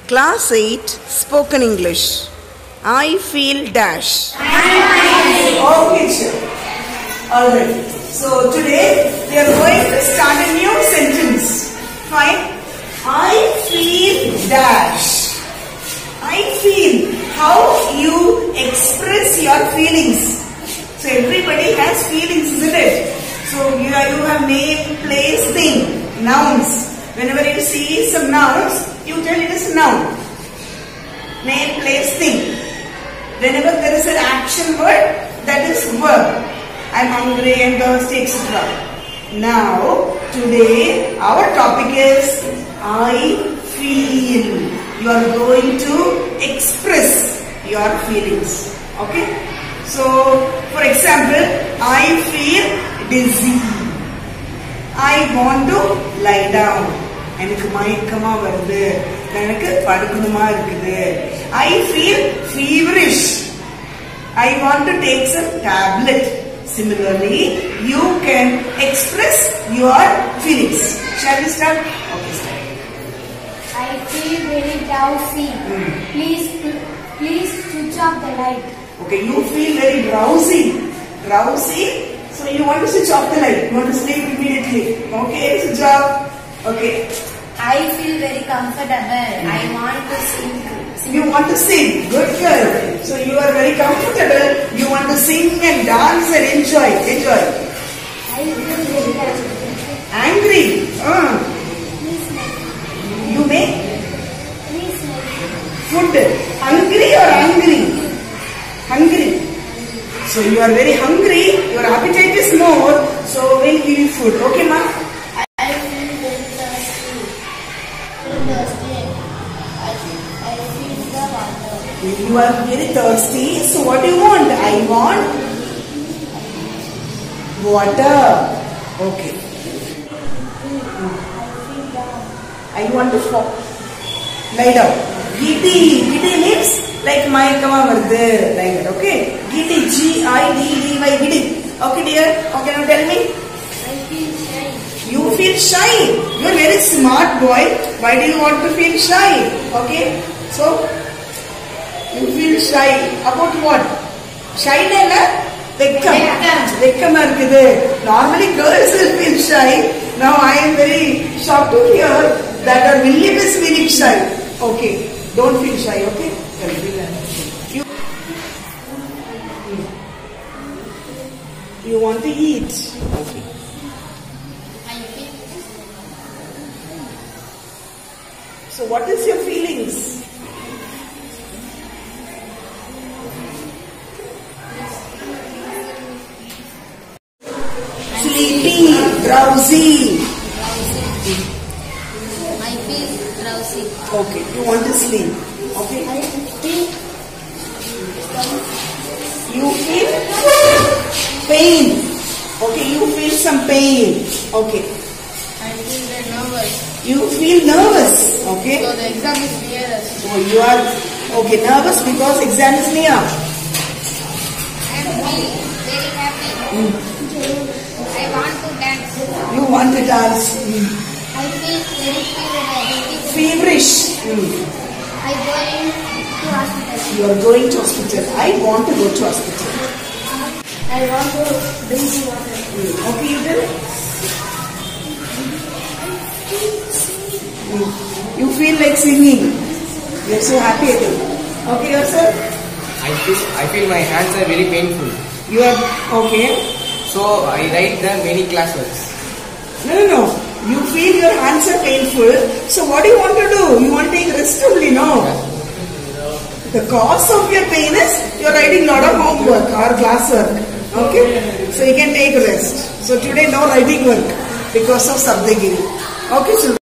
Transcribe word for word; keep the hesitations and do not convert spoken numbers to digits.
Class eight Spoken English. I feel dash. Okay, sure. Alright. So today we are going to start a new sentence. Fine. I feel dash. I feel. How you express your feelings. So everybody has feelings, isn't it? So you have name, place, thing, nouns. Whenever you see some nouns, you tell it is noun. Name, place, thing. Whenever there is an action word, that is verb. I am hungry and thirsty, et cetera. Now, today our topic is I feel. You are going to express your feelings. Okay? So, for example, I feel dizzy. I want to lie down. எனக்கு மயக்கமா வருது. எனக்கு படுக்கணுமா இருக்குது. I feel feverish. I want to take some tablet. Similarly, you can express your feelings. Shall we start? Okay, start. I feel very drowsy. Hmm. Please, please switch off the light. Okay, you feel very drowsy. Drowsy. So you want to switch off the light. You want to sleep immediately. Okay, switch off. Okay. I feel very comfortable. Mm. I want to sing. sing. You want to sing. Good girl. So you are very comfortable. You want to sing and dance and enjoy. Enjoy. I feel very angry. Angry. Uh. Please make. You may? Please make. Food. Hungry or angry? Hungry. So you are very hungry. Your appetite is more. So we'll give you food. Okay, ma? I feel very thirsty. Thirsty. I feel, I feel the water. You are very thirsty. So what do you want? I want water. Okay. I feel down. I want to fall. Lie down. Giddy. Giddy means like mayakama varudhu. Like that. Okay. Giddy. G I D D Y. Giddy. Okay, dear. Okay, now tell me. I feel shy. You feel shy. You are very smart boy. Why do you want to feel shy? Okay. So you feel shy about what? Shy na? Vekkam. Vekkam irukudhu. Normally girls will feel shy. Now I am very shocked to hear that our William is feeling shy. Okay. Don't feel shy. Okay. You, you want to eat. Okay. I feel. So what is your feelings? Sleepy, drowsy. I feel drowsy. Okay, you want to sleep. Okay. I feel. You feel pain. Okay, you feel some pain. Okay. I feel very nervous. You feel nervous. Okay. So the exam is near us. Oh, you are okay nervous because exam is near. I am very, very happy. Mm. I want to dance. You want to dance. Mm. I feel very feverish. Feverish. Mm. I going to hospital. You are going to hospital. I want to go to hospital. I want to drink water. Mm. Okay, you tell. Mm. You feel like singing. You are so happy at it. Okay, yourself? I feel I feel my hands are very painful. You are okay. So I write the many classworks. No, no, no. You feel your hands are painful. So what do you want to do? You want to take rest only, no? The cause of your pain is you are writing lot of homework or classwork. Okay? So you can take rest. So today no writing work because of Sabdagiri. Okay, children.